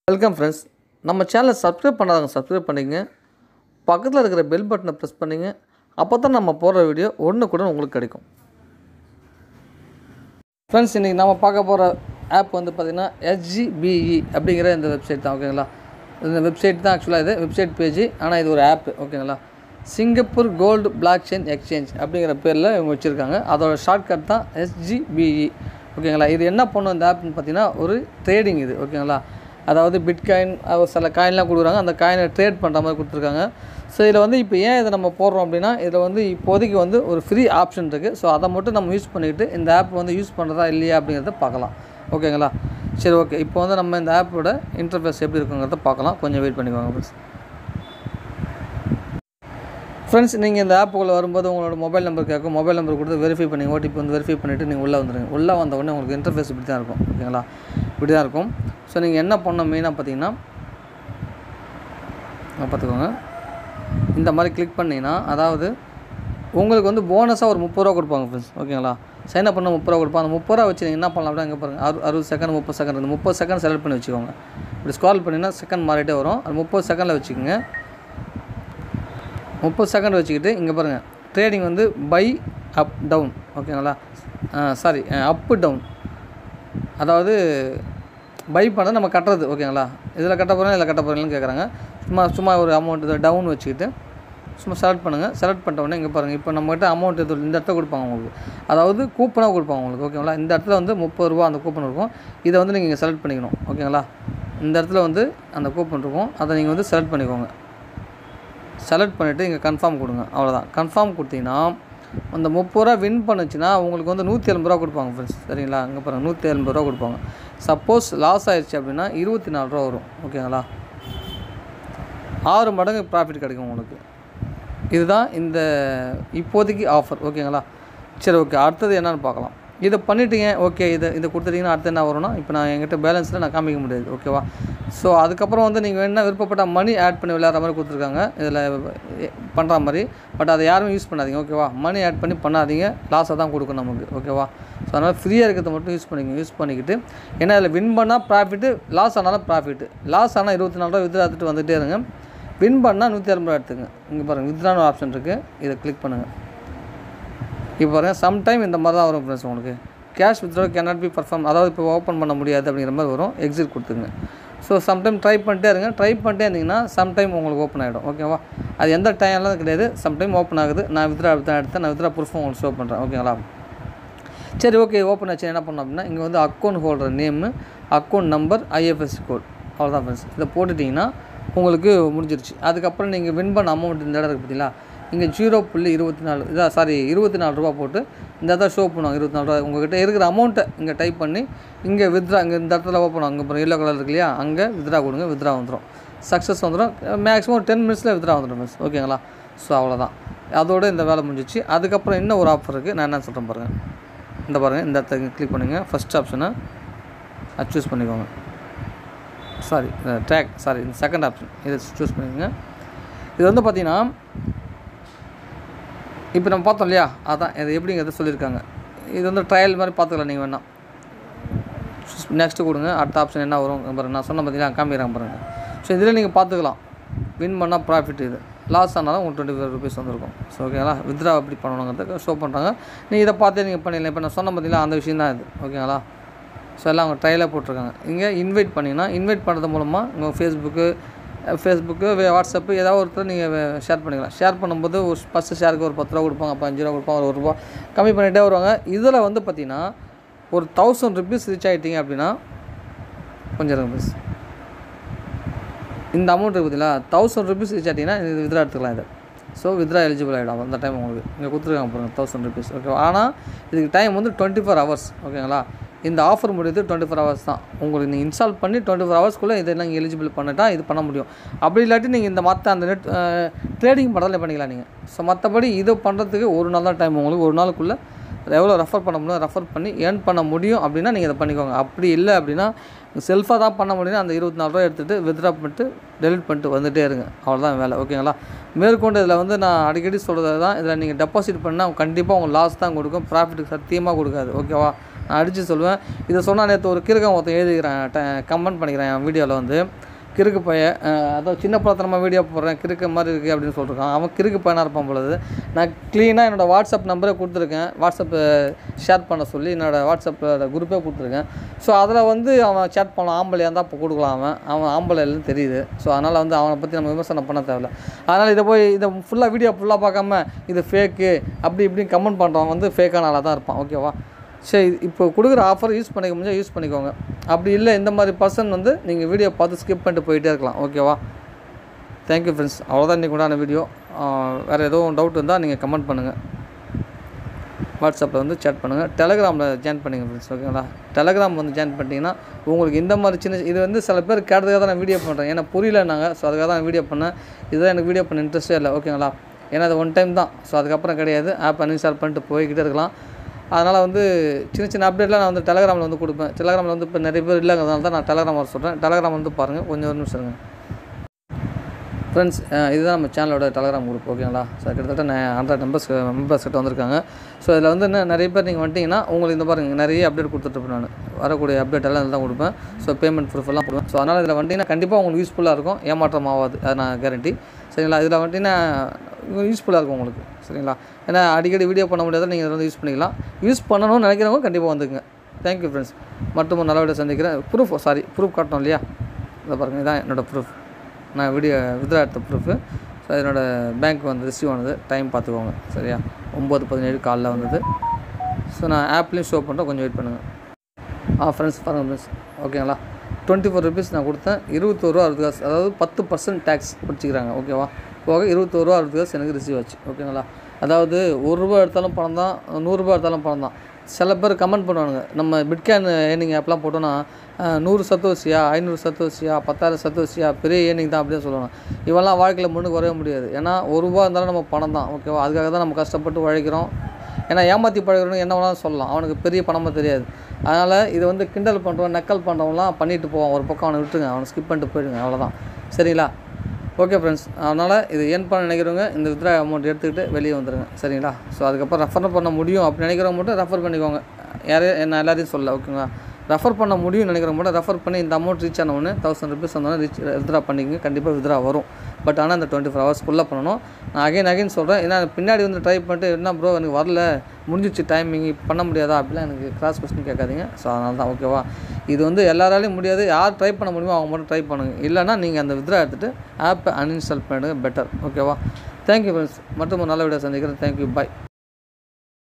Welcome friends. நம்ம சேனலை subscribe பண்ணாதவங்க சப்ஸ்கிரைப் பண்ணிக்கங்க. பக்கத்தில் இருக்கிற பெல் பட்டனை ப்ரெஸ் பண்ணிங்க. அப்போ தான் நம்ம போடுற வீடியோ ஒன்றுக்குடன் உங்களுக்கு கிடைக்கும். ஃப்ரெண்ட்ஸ், இன்றைக்கி நம்ம பார்க்க போகிற ஆப் வந்து பார்த்திங்கன்னா SGBE அப்படிங்கிற இந்த வெப்சைட் தான். ஓகேங்களா, இந்த வெப்சைட் தான் ஆக்சுவலாக இது வெப்சைட் பேஜ். ஆனால் இது ஒரு ஆப். ஓகேங்களா, Singapore gold blockchain exchange அப்படிங்கிற பேரில் இவங்க வச்சுருக்காங்க. அதோட ஷார்ட்கட் தான் SGBE. ஓகேங்களா, இது என்ன பண்ணும் இந்த ஆப்னு பார்த்தீங்கன்னா ஒரு ட்ரேடிங் இது. ஓகேங்களா, அதாவது பிட்காயின் சில காயின்லாம் கொடுக்குறாங்க. அந்த காயினை ட்ரேட் பண்ணுற மாதிரி கொடுத்துருக்காங்க. ஸோ இதில் வந்து இப்போ ஏன் இதை நம்ம போடுறோம் அப்படின்னா, இதில் வந்து இப்போதைக்கு வந்து ஒரு ஃப்ரீ ஆப்ஷன் இருக்குது. ஸோ அதை மட்டும் நம்ம யூஸ் பண்ணிக்கிட்டு இந்த ஆப் வந்து யூஸ் பண்ணுறதா இல்லையா அப்படிங்கிறத பார்க்கலாம். ஓகேங்களா, சரி ஓகே. இப்போ வந்து நம்ம இந்த ஆப்போட இன்டர்ஃபேஸ் எப்படி இருக்குங்கிறத பார்க்கலாம். கொஞ்சம் வெயிட் பண்ணிக்குவாங்க ஃப்ரெண்ட்ஸ். நீங்கள் இந்த ஆப்புக்குள்ளே வரும்போது உங்களோட மொபைல் நம்பர் கேட்கும். மொபைல் நம்பர் கொடுத்து வெரிஃபை பண்ணி ஓடிபி வந்து வெரிஃபை பண்ணிவிட்டு நீங்கள் உள்ளே வந்துடுங்க. உள்ளே வந்த உடனே உங்களுக்கு இன்டர்ஃபேஸ் இப்படி தான் இருக்கும். ஓகேங்களா, இப்படி தான் இருக்கும். ஸோ நீங்கள் என்ன பண்ணணும் மெயினாக பார்த்தீங்கன்னா, பார்த்துக்கோங்க, இந்த மாதிரி கிளிக் பண்ணிங்கன்னா அதாவது உங்களுக்கு வந்து போனஸாக ஒரு 30 ரூபா கொடுப்பாங்க ஃப்ரெண்ட்ஸ். ஓகேங்களா, சைன் அப் பண்ண 30 ரூபா கொடுப்பாங்க. அந்த 30 ரூபா வச்சு நீங்கள் என்ன பண்ணலாம் அப்படின்னா, இங்கே பாருங்கள் 60 செகண்ட் 30 செகண்ட். இந்த 30 செகண்ட் செலக்ட் பண்ணி வச்சுக்கோங்க. இப்படி ஸ்க்ரால் பண்ணிங்கன்னா செகண்ட் மாறிட்டே வரும். அது 30 செகண்டில் வச்சுக்கோங்க. 30 செகண்ட் வச்சுக்கிட்டு இங்கே பாருங்கள் ட்ரேடிங் வந்து பை அப் டவுன். ஓகேங்களா, சாரி அப்பு டவுன். அதாவது பை பண்ணது நம்ம கட்டுறது. ஓகேங்களா, இதில் கட்ட போகிறோம் இதில் கட்ட போகிறீங்கன்னு கேட்குறாங்க. சும்மா ஒரு அமௌண்ட் இதை டவுன் வச்சுக்கிட்டு சும்மா செலக்ட் பண்ணுங்கள். செலக்ட் பண்ணிட்ட உடனே இங்கே பாருங்கள் இப்போ நம்மகிட்ட அமௌண்ட் இது இந்த இடத்துல கொடுப்பாங்க உங்களுக்கு. அதாவது கூப்பனாக கொடுப்பாங்க உங்களுக்கு. ஓகேங்களா, இந்த இடத்துல வந்து 30 ரூபா அந்த கூப்பன் இருக்கும். இதை வந்து நீங்கள் இங்கே செலக்ட் பண்ணிக்கணும். ஓகேங்களா, இந்த இடத்துல வந்து அந்த கூப்பன் இருக்கும். அதை நீங்கள் வந்து செலக்ட் பண்ணிக்கோங்க. செலக்ட் பண்ணிவிட்டு இங்கே கன்ஃபார்ம் கொடுங்க. அவ்வளோதான். கன்ஃபார்ம் கொடுத்தீங்கன்னா அந்த 30 ரூபா வின் பண்ணுச்சுன்னா உங்களுக்கு வந்து 180 ரூபா கொடுப்பாங்க ஃப்ரெண்ட்ஸ். சரிங்களா, இங்கே பாருங்கள் 180 ரூபா கொடுப்பாங்க. சப்போஸ் லாஸ் ஆயிடுச்சு அப்படின்னா 24 ரூபா வரும். ஓகேங்களா, 6 மடங்கு ப்ராஃபிட் கிடைக்கும் உங்களுக்கு. இதுதான் இந்த இப்போதைக்கு ஆஃபர். ஓகேங்களா, சரி ஓகே. அடுத்தது என்னென்னு பார்க்கலாம். இதை பண்ணிட்டீங்க. ஓகே, இதை கொடுத்துட்டிங்கன்னா அடுத்து என்ன வரும்னா, இப்போ நான் என்கிட்ட பேலன்ஸில் நான் காமிக்க முடியாது. ஓகேவா, ஸோ அதுக்கப்புறம் வந்து நீங்கள் என்ன விருப்பப்பட்ட மணி ஆட் பண்ணி விளையாடுற மாதிரி கொடுத்துருக்காங்க. இதில் பண்ணுற மாதிரி. பட் அதை யாரும் யூஸ் பண்ணாதீங்க. ஓகேவா, மணி ஆட் பண்ணி பண்ணாதீங்க. லாஸை தான் கொடுக்கும் நமக்கு. ஓகேவா, ஸோ அதனால் ஃப்ரீயாக இருக்கிறத மட்டும் யூஸ் பண்ணிக்கிட்டு ஏன்னா இதில் வின் பண்ணால் ப்ராஃபிட்டு, லாஸ் ஆனாலும் ப்ராஃபிட்டு. லாஸ் ஆனால் 24 ரூபா வித்ரா எடுத்துகிட்டு வந்துகிட்டே இருங்க. வின் பண்ணால் 160 ரூபா எடுத்துங்க. இங்கே பாருங்கள் வித்ரான்னு ஆப்ஷன் இருக்குது. இதை கிளிக் பண்ணுங்கள். இப்போ பாருங்கள் சம்டைம் இந்த மாதிரி தான் வரும் ஃப்ரெண்ட்ஸ். உங்களுக்கு cash withdraw cannot be perform, அதாவது இப்போ ஓப்பன் பண்ண முடியாது அப்படிங்கிற மாதிரி வரும். எக்ஸிட் கொடுத்துங்க. ஸோ சம்டைம் ட்ரை பண்ணிட்டே இருங்க. ட்ரை பண்ணிட்டே இருந்தீங்கன்னா சம்டைம் உங்களுக்கு ஓப்பன் ஆகிடும். ஓகேவா, அது எந்த டைம்லாம் கிடையாது. சம்டைம் ஓப்பன் ஆகுது. நான் வித்ரா எடுத்தேன். நான் வித்ரா ப்ரூஃப் உங்களுக்கு ஷோ பண்ணுறேன். ஓகேங்களா, சரி ஓகே. ஓப்பன் ஆச்சு என்ன பண்ணோம் அப்படின்னா, இங்கே வந்து account holder name, account number, IFSC code, அவ்வளோதான் ஃப்ரெண்ட்ஸ். இதை போட்டுட்டிங்கன்னா உங்களுக்கு முடிஞ்சிருச்சு. அதுக்கப்புறம் நீங்கள் வின் பண்ண அமௌண்ட் இந்த இடம் இருக்குது பார்த்தீங்களா, இங்கே 0.24 இதான் 24 ரூபா போட்டு இந்த இடத்துல ஷோ பண்ணுவாங்க. 24 ரூபா உங்கள்கிட்ட இருக்கிற அமௌண்ட்டை இங்கே டைப் பண்ணி இங்கே வித்ரா, இங்கே இந்த இடத்துல ஓப்பன் அங்கே அப்புறம் எல்லோ கலர் இருக்கு இல்லையா, அங்கே வித்ரா கொடுங்க. வித்ரா வந்துடும். சக்ஸஸ் வந்துடும். மேக்ஸிமம் 10 மினிட்ஸில் வித்ரா வந்துடும் மிஸ். ஓகேங்களா, ஸோ அவ்வளோதான். அதோடு இந்த வேலை முடிஞ்சிச்சு. அதுக்கப்புறம் இன்னும் ஒரு ஆஃபர் இருக்குது. நான் என்ன சொல்கிறேன் பாருங்கள். இந்த பாருங்கள், இந்த இடத்த கிளிக் பண்ணுங்கள். ஃபஸ்ட் ஆப்ஷனை சூஸ் பண்ணிக்கோங்க. இந்த செகண்ட் ஆப்ஷன் இதை சூஸ் பண்ணிக்கோங்க. இது வந்து பார்த்திங்கன்னா இப்போ நம்ம பார்த்தோம் இல்லையா, அதான் இது எப்படிங்கிறத சொல்லியிருக்காங்க. இது வந்து ட்ரையல் மாதிரி பார்த்துக்கலாம் நீங்கள் வேணால். நெக்ஸ்ட்டு கொடுங்க. அடுத்த ஆப்ஷன் என்ன வரும் பாருங்கள். நான் சொன்ன பார்த்தீங்கன்னா காமிக்கிறாங்க பாருங்கள். ஸோ இதில் நீங்கள் பார்த்துக்கலாம். வின் பண்ணால் ப்ராஃபிட், இது லாஸ் ஆனாலும் உங்களுக்கு 25 ரூபீஸ் வந்துருக்கும். ஸோ ஓகேங்களா, வித்ரா எப்படி பண்ணணுங்கிறதுக்கு ஷோ பண்ணுறாங்க. நீங்கள் இதை பார்த்தே நீங்கள் பண்ணிடலாம். இப்போ நான் சொன்ன பார்த்தீங்களா அந்த விஷயம் தான் இது. ஓகேங்களா, ஸோ எல்லாம் அவங்க ட்ரையலாக போட்டிருக்காங்க. இங்கே இன்வைட் பண்ணிங்கன்னா இன்வைட் பண்ணுறது மூலமாக உங்கள் ஃபேஸ்புக்கு, வாட்ஸ்அப்பு ஏதாவது ஒருத்தர் நீங்கள் ஷேர் பண்ணிக்கலாம். ஷேர் பண்ணும்போது ஒரு ஃபஸ்ட்டு ஷேருக்கு ஒரு 10 ரூபா கொடுப்பாங்க, அப்போ 5 ரூபா கொடுப்பாங்க, ஒரு 1 ரூபா கம்மி பண்ணிகிட்டே வருவாங்க. இதில் வந்து பார்த்திங்கன்னா ஒரு 1000 ருபீஸ் ரீச் ஆகிட்டிங்க அப்படின்னா கொஞ்சம் இருங்க மிஸ். இந்த அமௌண்ட் இருக்குது பார்த்தீங்களா, 1000 ருபீஸ் ரீச் ஆகிட்டிங்கன்னா இது வித்ரா எடுத்துக்கலாம். இது ஸோ வித்ரா எலிஜிபிள் ஆகிடும் அந்த டைம் உங்களுக்கு. இங்கே கொடுத்துருக்காங்க பாருங்கள் 1000 ருபீஸ். ஓகே, ஆனால் இதுக்கு டைம் வந்து 24 ஹவர்ஸ். ஓகேங்களா, இந்த ஆஃபர் முடியுது 24 ஹவர்ஸ் தான். உங்களுக்கு நீங்கள் இன்ஸ்டால் பண்ணி 24 ஹவர்ஸ்க்குள்ளே இதெல்லாம் நீங்கள் எலிஜிபிள் பண்ணிட்டால் இது பண்ண முடியும். அப்படி இல்லாட்டி நீங்கள் இந்த மற்ற அந்த ட்ரேடிங் பண்ணுறதுல பண்ணிக்கலாம் நீங்கள். ஸோ மற்றபடி இது பண்ணுறதுக்கு ஒரு நாள் தான் டைம் உங்களுக்கு. ஒரு நாளுக்குள்ளே எவ்வளோ ரெஃபர் பண்ண முடியும் ரெஃபர் பண்ணி ஏர்ன் பண்ண முடியும் அப்படின்னா நீங்கள் இதை பண்ணிக்கோங்க. அப்படி இல்லை அப்படின்னா செல்ஃபாக தான் பண்ண முடியும். அந்த 24 ரூபா எடுத்துகிட்டு வித்ட்ரா பண்ணிட்டு டெலிட் பண்ணிட்டு வந்துகிட்டே இருங்க. அவ்வளோதான் வேலை. ஓகேங்களா, மேற்கொண்டு இதில் வந்து நான் அடிக்கடி சொல்கிறது தான், இதில் நீங்கள் டெபாசிட் பண்ணால் கண்டிப்பாக உங்கள் லாஸ் தான் கொடுக்கும். ப்ராஃபிட்டுக்கு சத்தியமாக கொடுக்காது. ஓகேவா, நான் அடித்து சொல்லுவேன். இதை சொன்னால் நேற்று ஒரு கிறுக்கன் ஒருத்தன் எழுதிக்கிறேன், கமெண்ட் பண்ணிக்கிறேன் என் வீடியோவில் வந்து, கிறுக்கு பையன், அதாவது சின்ன பழத்தனமாக வீடியோ போடுறேன், கிறுக்கு மாதிரி இருக்குது அப்படின்னு சொல்லியிருக்கான். அவன் கிறுக்கு பையனாக இருப்பான் பொழுது. நான் க்ளீனாக என்னோடய வாட்ஸ்அப் நம்பரே கொடுத்துருக்கேன், வாட்ஸ்அப்பு ஷேர் பண்ண சொல்லி என்னோடய வாட்ஸ்அப்பில் குரூப்பே கொடுத்துருக்கேன். ஸோ அதில் வந்து அவன் சேட் பண்ணலாம், ஆம்பளையாக இருந்தால் அப்போ கொடுக்கலாம், அவன் ஆம்பளை இல்லைன்னு தெரியுது. ஸோ அதனால் வந்து அவனை பற்றி நம்ம விமர்சனம் பண்ண தேவையில்ல. அதனால் இதை ஃபுல்லாக வீடியோ ஃபுல்லாக பார்க்காம இது ஃபேக்கு அப்படி இப்படின்னு கமெண்ட் பண்ணுறவன் வந்து ஃபேக்கான ஆளாக தான் இருப்பான். ஓகேவா? சரி, இப்போ கொடுக்குற ஆஃபர் யூஸ் பண்ணிக்க முடிஞ்சால் யூஸ் பண்ணிக்கோங்க. அப்படி இல்லை இந்த மாதிரி பர்சன் வந்து நீங்கள் வீடியோ பார்த்து ஸ்கிப் பண்ணிட்டு போயிட்டே இருக்கலாம். ஓகேவா? Thank you friends. அவ்வளோதான் இன்றைக்கி உண்டான வீடியோ. வேறு எதுவும் டவுட் இருந்தால் நீங்கள் கமெண்ட் பண்ணுங்கள், வாட்ஸ்அப்பில் வந்து சேட் பண்ணுங்கள், டெலகிராமில் ஜாயின் பண்ணிங்க ஃப்ரெண்ட்ஸ். ஓகேங்களா? டெலகிராம் வந்து ஜாயின் பண்ணிட்டீங்கன்னா உங்களுக்கு இந்த மாதிரி சின்ன இது வந்து சில பேர் கேட்டதுக்காக தான் நான் வீடியோ பண்ணுறேன். ஏன்னா புரியலன்னாங்க. ஸோ அதுக்காக தான் நான் வீடியோ பண்ணேன். இதுதான் எனக்கு வீடியோ பண்ண இன்ட்ரெஸ்ட்டே இல்லை. ஓகேங்களா? ஏன்னா அது ஒன் டைம் தான். ஸோ அதுக்கப்புறம் கிடையாது. ஆப் அன்இன்ஸ்டால் பண்ணிட்டு போய்கிட்டே இருக்கலாம். அதனால் வந்து சின்ன சின்ன அப்டேட்லாம் நான் வந்து டெலகிராமில் வந்து கொடுப்பேன். டெலகிராமில் வந்து இப்போ நிறைய பேர் இல்லைங்கிறதுனால தான் நான் டெலகிராம் வர சொல்கிறேன். டெலகிராம் வந்து பாருங்கள், கொஞ்சம் ஒரு நிமிஷம் இருங்க ஃப்ரெண்ட்ஸ். இதுதான் நம்ம சேனலோட டெலகிராம் குரூப். ஓகேங்களா? ஸோ கிட்டத்தட்ட 100 மெம்பர்ஸ் கிட்ட வந்திருக்காங்க. ஸோ இதில் வந்து என்ன நிறைய பேர் நீங்கள் வந்துட்டிங்கன்னா உங்களுக்கு இந்த பாருங்கள் நிறைய அப்டேட் கொடுத்துட்ருப்பேன். நான் வரக்கூடிய அப்டேட் எல்லாம் இதில் தான் கொடுப்பேன். ஸோ பேமெண்ட் ப்ரூஃப் எல்லாம் போடுவேன். ஸோ அதனால் இதில் வந்துட்டிங்கன்னா கண்டிப்பாக உங்களுக்கு யூஸ்ஃபுல்லாக இருக்கும், ஏமாற்றம் ஆகாது, அது நான் கேரண்டி. சரிங்களா? இதில் வந்துட்டிங்கன்னா யூஸ்ஃபுல்லாக இருக்கும் உங்களுக்கு. சரிங்களா? ஏன்னா அடிக்கடி வீடியோ பண்ண முடியாத நீங்கள் இதை வந்து யூஸ் பண்ணிக்கலாம். யூஸ் பண்ணணும்னு நினைக்கிறவங்க கண்டிப்பாக வந்துக்குங்க. Thank you friends. மற்றும் ஒரு நல்ல வீடியோ சந்திக்கிறேன். ப்ரூஃப் காட்டணும் இல்லையா? இதை பாருங்கள், இதான் என்னோடய ப்ரூஃப். நான் வீடியோ வித்ரா எடுத்த ப்ரூஃபு. ஸோ என்னோடய பேங்க் வந்து ரிசீவ் ஆனது, டைம் பார்த்துக்கோங்க. சரியா? 9:17 காலைல வந்தது. ஸோ நான் ஆப்லேயும் ஷோ பண்ணுறேன், கொஞ்சம் வெயிட் பண்ணுங்கள். ஃப்ரெண்ட்ஸ் பாருங்கள் ஃப்ரெண்ட்ஸ். ஓகேங்களா? 24 ருபீஸ் நான் கொடுத்தேன். 21 ரூபா 60 காசு, அதாவது 10% டேக்ஸ் பிடிச்சிக்கிறாங்க. ஓகேவா? போக 21 ரூபா 60 காசு எனக்கு ரிசீவ் ஆச்சு. ஓகேங்களா? அதாவது 1 ரூபா எடுத்தாலும் பணம் தான், 100 ரூபா எடுத்தாலும் பணம் தான். சில பேர் கமெண்ட் பண்ணுவானுங்க, நம்ம பிட்காயின் ஏர்னிங் ஆப்லாம் போட்டோன்னா 100 சத்தோசியா, 500 சத்தோசியா, 10,000 சத்தோசியா, பெரிய ஏர்னிங் தான் அப்படின்னு சொல்லுவாங்க. இவெல்லாம் வாழ்க்கையில் முன்னுக்கு வரவே முடியாது. ஏன்னா 1 ரூபா இருந்தாலும் நம்ம பணம் தான். ஓகேவா? அதுக்காக தான் நம்ம கஷ்டப்பட்டு உழைக்கிறோம். ஏன்னா ஏமாற்றி பழகிறவனுக்கு என்ன வேணாலும் சொல்லலாம், அவனுக்கு பெரிய பணமாக தெரியாது. அதனால் இதை வந்து கிண்டல் பண்ணுறவன், நக்கல் பண்ணுறவங்களாம் பண்ணிட்டு போவான். ஒரு பக்கம் அவனை விட்டுருங்க, அவனை ஸ்கிப் பண்ணிட்டு போயிடுங்க, அவ்வளோதான். சரிங்களா? Okay friends. அதனால் இது ஏர்ன் பண்ண நினைக்கிறவங்க இந்த வித்ரா அமௌண்ட் எடுத்துக்கிட்டு வெளியே வந்துடுங்க. சரிங்களா? ஸோ அதுக்கப்புறம் ரெஃபர் பண்ண முடியும் அப்படின்னு நினைக்கிறவங்க மட்டும் ரெஃபர் பண்ணிக்கோங்க. நான் எல்லாரையும் சொல்லலை. ஓகேங்களா? ரெஃபர் பண்ண முடியும்னு நினைக்கிறவங்க மட்டும் ரெஃபர் பண்ணி இந்த அமௌண்ட் ரீச் ஆன உடனே 1000 ருபீஸ் வந்தோடனே வித்ரா பண்ணிக்கோங்க. கண்டிப்பாக வித்ரா வரும். பட் ஆனால் இந்த 24 ஹவர்ஸ்க்குள்ளே பண்ணணும். நான் அகைன் சொல்கிறேன். ஏன்னா பின்னாடி வந்து ட்ரை பண்ணிட்டு என்ன ப்ரோ எனக்கு வரல, முடிஞ்சிச்சு டைமிங், பண்ண முடியாதா அப்படிலாம் எனக்கு கிராஸ் கொஸ்டின் கேட்காதீங்க. ஸோ அதனால தான். ஓகேவா? இது வந்து எல்லாராலையும் முடியாது. யார் ட்ரை பண்ண முடியுமோ அவங்க மட்டும் ட்ரை பண்ணுங்கள். இல்லைனா நீங்கள் அந்த வித்ரா எடுத்துகிட்டு ஆப்பை அன்இன்ஸ்டால் பண்ணிடுங்க, பெட்டர். ஓகேவா? Thank you friends. மற்றும் ஒரு நல்ல வீடியோ சந்திக்கிறேன். தேங்க்யூ, பாய்.